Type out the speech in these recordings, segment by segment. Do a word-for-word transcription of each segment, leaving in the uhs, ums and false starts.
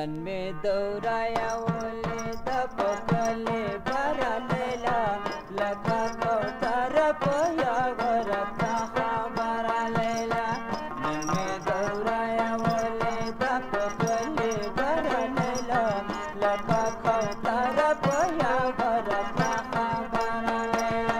نن می دورایا ولید پکلی برالیلا لکه کوتر په یاغرتا خبر لیلا نن می دورایا ولید پکلی برالیلا لکه کوتر په یاغرتا خبر لیلا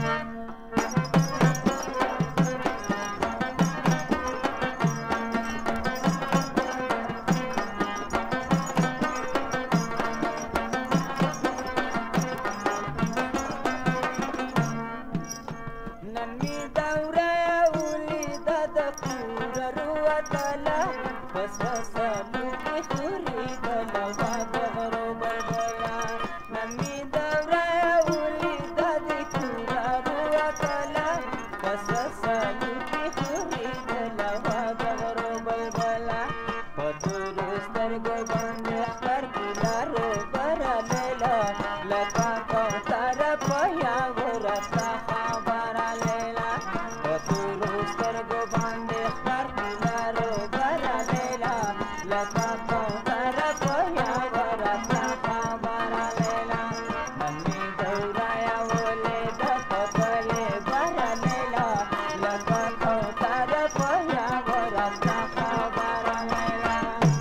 نمی دوره ولیده د کور روتله پس پسلو کې خوریدله وا د غرو بلبله نمی دوره ولیده د کور روتله پس پسلو کې خوریدله وا د غرو بلبله په تورو سترګو باندې ښکارګي لارو برلیله لکه کوتره په یاغو رسته خبره لیلا په تورو سترګو باندې ښکارګي لارو برلیله لکه کوتره په یاغو رسته خبره لیلا نن مې دورایا ولیده پکلې برلیله لکه کوتره په یاغو رسته خبره لیلا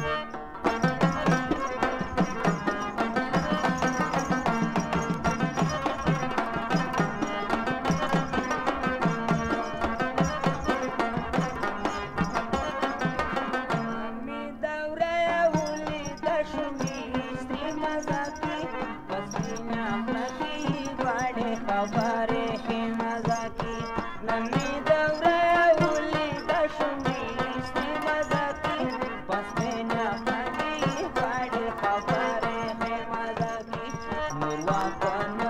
خبرې ښې مزه کې نن مې دوره ولیده شونډې ایستې مزه کې پس مې نغمه دي غواړي خبرې ښې مزه کې نور واکه